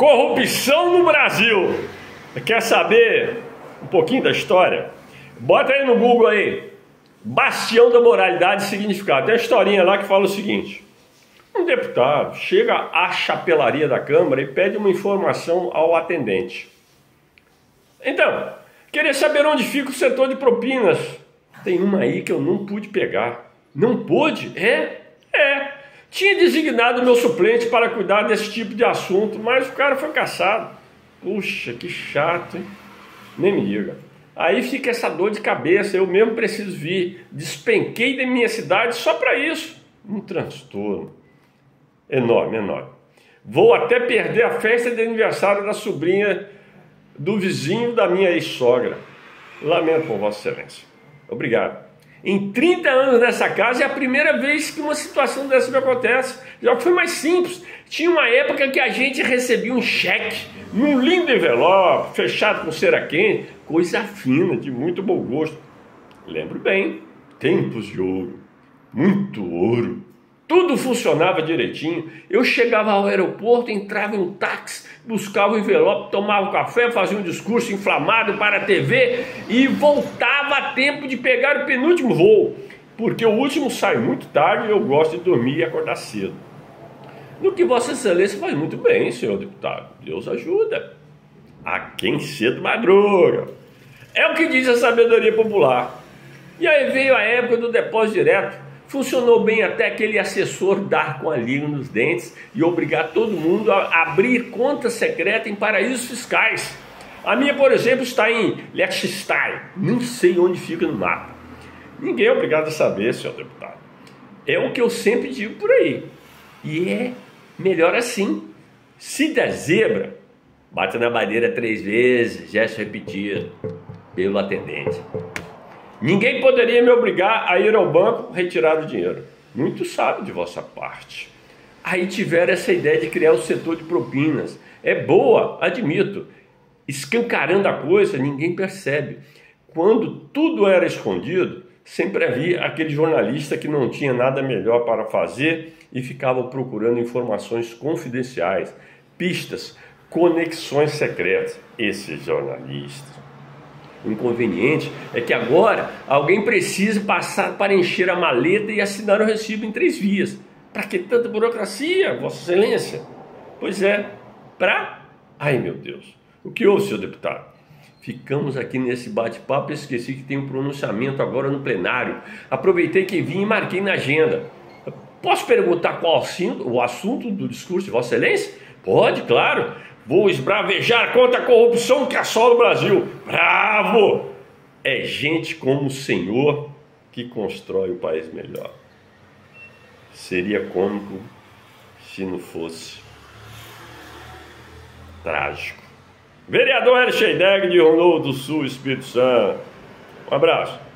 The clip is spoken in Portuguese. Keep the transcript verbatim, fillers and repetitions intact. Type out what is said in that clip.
Corrupção no Brasil. Quer saber um pouquinho da história? Bota aí no Google aí, Bastião da Moralidade e Significado. Tem uma historinha lá que fala o seguinte: um deputado chega à chapelaria da Câmara e pede uma informação ao atendente. Então, queria saber onde fica o setor de propinas. Tem uma aí que eu não pude pegar. Não pude? É? É. Tinha designado meu suplente para cuidar desse tipo de assunto, mas o cara foi caçado. Puxa, que chato, hein? Nem me diga. Aí fica essa dor de cabeça, eu mesmo preciso vir. Despenquei da minha cidade só para isso. Um transtorno enorme, enorme. Vou até perder a festa de aniversário da sobrinha do vizinho da minha ex-sogra. Lamento por Vossa Excelência. Obrigado. Em trinta anos nessa casa é a primeira vez que uma situação dessa me acontece. Já foi mais simples. Tinha uma época que a gente recebia um cheque num lindo envelope, fechado com cera quente, coisa fina, de muito bom gosto. Lembro bem, tempos de ouro, muito ouro. Tudo funcionava direitinho. Eu chegava ao aeroporto, entrava em um táxi, buscava o envelope, tomava um café, fazia um discurso inflamado para a T V e voltava a tempo de pegar o penúltimo voo, porque o último sai muito tarde e eu gosto de dormir e acordar cedo. No que Vossa Excelência faz muito bem, senhor deputado. Deus ajuda a quem cedo madruga. É o que diz a sabedoria popular. E aí veio a época do depósito direto. Funcionou bem até aquele assessor dar com a língua nos dentes e obrigar todo mundo a abrir conta secreta em paraísos fiscais. A minha, por exemplo, está em Liechtenstein. Não sei onde fica no mapa. Ninguém é obrigado a saber, senhor deputado. É o que eu sempre digo por aí. E é melhor assim. Se der zebra, bate na madeira três vezes, gesto repetido pelo atendente. Ninguém poderia me obrigar a ir ao banco retirar o dinheiro. Muito sábio de vossa parte. Aí tiveram essa ideia de criar o setor de propinas. É boa, admito. Escancarando a coisa, ninguém percebe. Quando tudo era escondido, sempre havia aquele jornalista que não tinha nada melhor para fazer e ficava procurando informações confidenciais, pistas, conexões secretas. Esses jornalistas. O inconveniente é que agora alguém precisa passar para encher a maleta e assinar o recibo em três vias. Para que tanta burocracia, Vossa Excelência? Pois é, para... Ai, meu Deus. O que houve, senhor deputado? Ficamos aqui nesse bate-papo e esqueci que tem um pronunciamento agora no plenário. Aproveitei que vim e marquei na agenda. Posso perguntar qual o assunto do discurso de Vossa Excelência? Pode, claro. Vou esbravejar contra a corrupção que assola o Brasil. Bravo! É gente como o senhor que constrói o país melhor. Seria cômico se não fosse trágico. Vereador Hélio Scheidegger de Rio do Sul, Espírito Santo. Um abraço.